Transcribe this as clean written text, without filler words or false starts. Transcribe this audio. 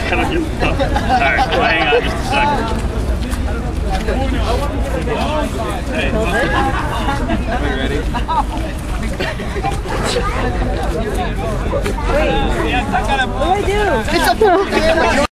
gotta get stuff. Alright, well, hang on just a second. Hey. Are we ready? Wait. What do I do?